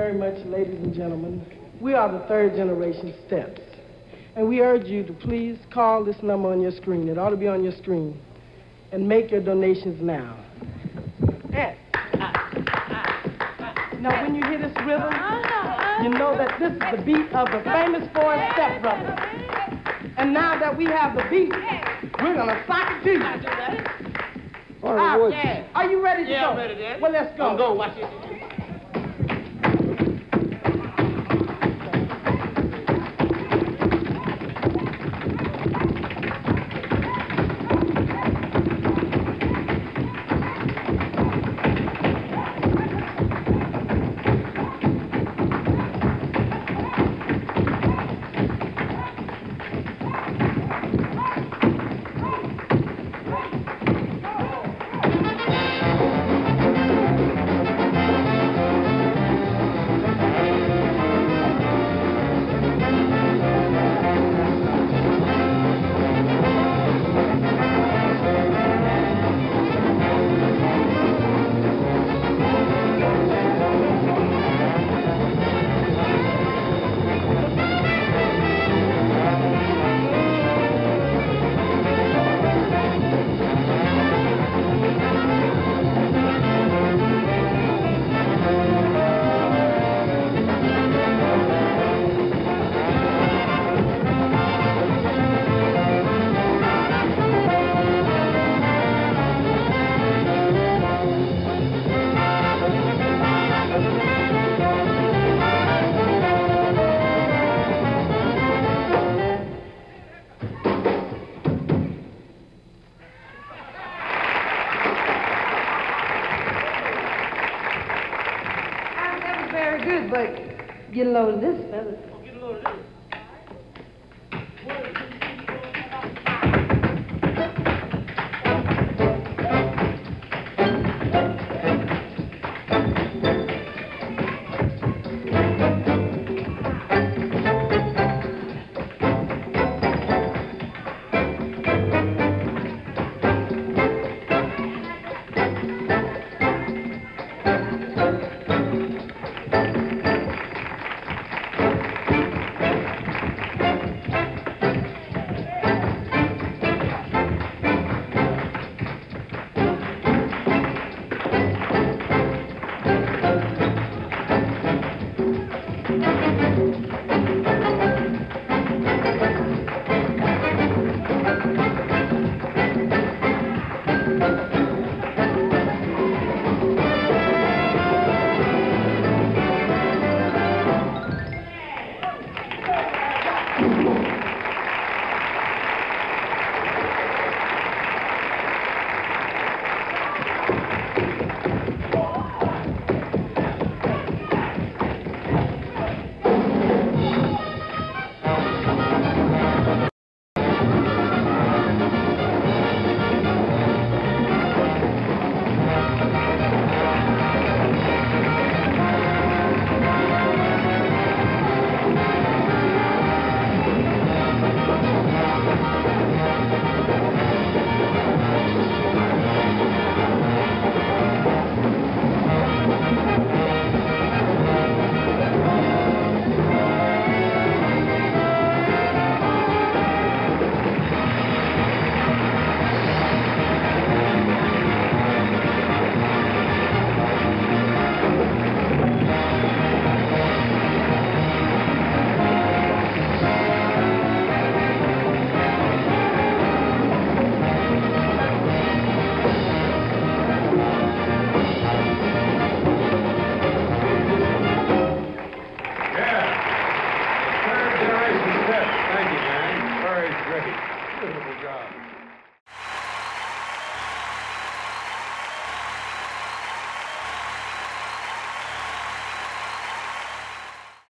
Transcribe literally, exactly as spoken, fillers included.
very much, ladies and gentlemen. We are the third generation Steps, and we urge you to please call this number on your screen. It ought to be on your screen, and make your donations now. Yes. Now, when you hear this rhythm, you know that this is the beat of the famous four Step Brothers. And now that we have the beat, we're gonna sock it to you. All right, ah, yeah. Are you ready to yeah, go? I'm ready, Daddy. Well, let's go. I'm going. Watch it. Good, but get a load of this, fellas. Oh, get a load of this. Thank you, man. Very great. Beautiful job.